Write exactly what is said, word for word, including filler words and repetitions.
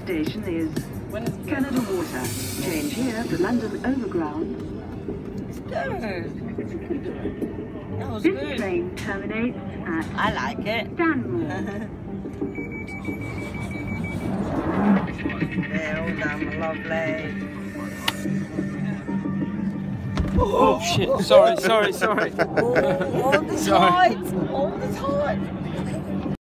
station is Canada Water. Change here for London Overground. Good. That was This good. train terminates at I like it. Stanmore. They're all done, lovely. Oh shit, sorry, sorry, sorry. All, all the Sorry. time, all the time.